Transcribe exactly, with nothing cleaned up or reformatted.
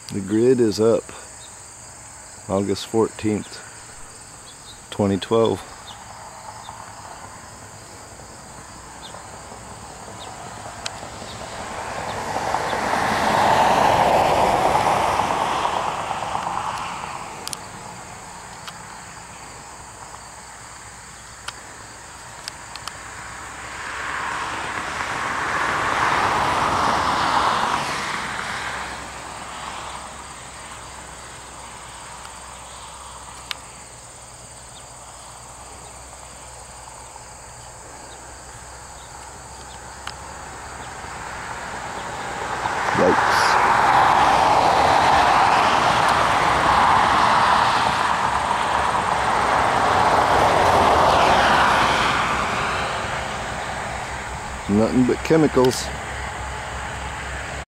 The grid is up August fourteenth, twenty twelve. Yikes. Nothing but chemicals.